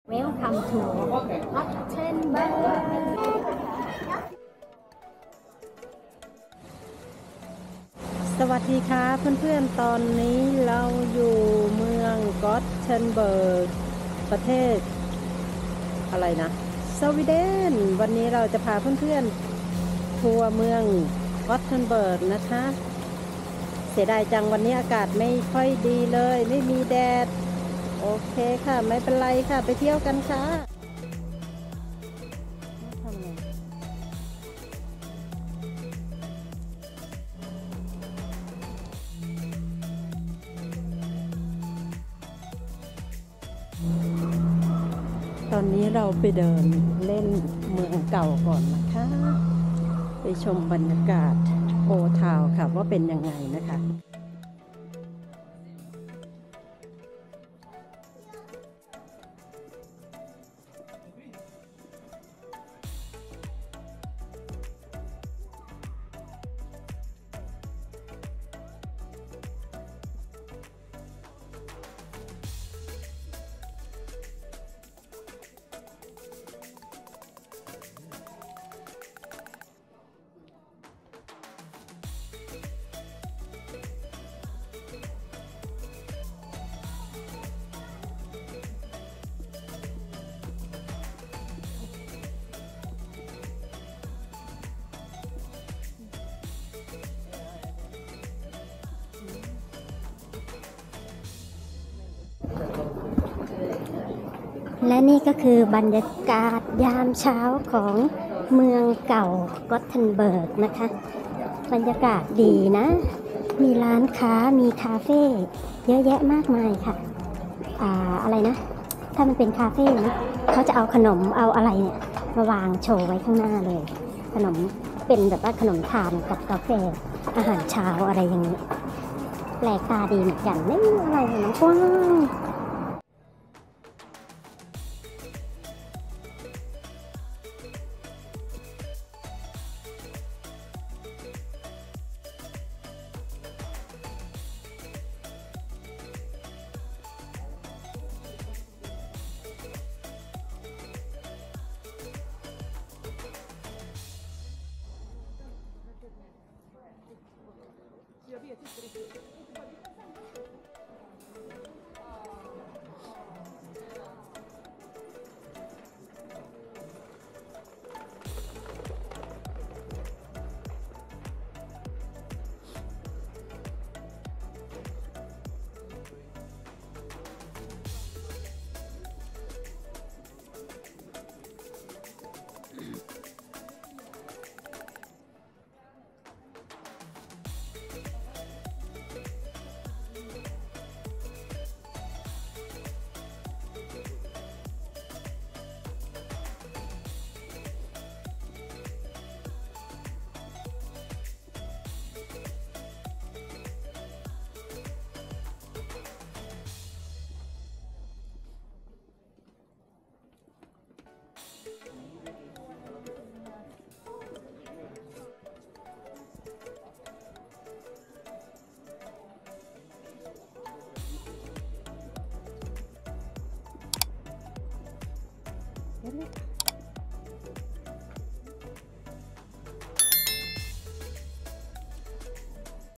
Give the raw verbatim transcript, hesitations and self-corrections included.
Welcome to Gothenburg สวัสดีค่ะเพื่อนๆตอนนี้เราอยู่เมืองกอตเทนเบิร์กประเทศอะไรนะสวีเดนวันนี้เราจะพาเพื่อนๆทัวร์เมืองกอตเทนเบิร์กนะคะเสียดายจังวันนี้อากาศไม่ค่อยดีเลยไม่มีแดดโอเคค่ะไม่เป็นไรค่ะไปเที่ยวกันค่ะตอนนี้เราไปเดินเล่นเมืองเก่าก่อนนะคะไปชมบรรยากาศโอทาวค่ะว่าเป็นยังไงนะคะและนี่ก็คือบรรยากาศยามเช้าของเมืองเก่ากอตเทนเบิร์กนะคะบรรยากาศดีนะมีร้านค้ามีคาเฟ่เยอะแยะมากมายค่ะอ่าอะไรนะถ้ามันเป็นคาเฟ่นะเขาจะเอาขนมเอาอะไรเนี่ยมาวางโชว์ไว้ข้างหน้าเลยขนมเป็นแบบว่าขนมทานกับกาแฟอาหารเช้าอะไรอย่างนี้แปลกตาดีเหมือนกันนี่อะไรน้ำกว้าง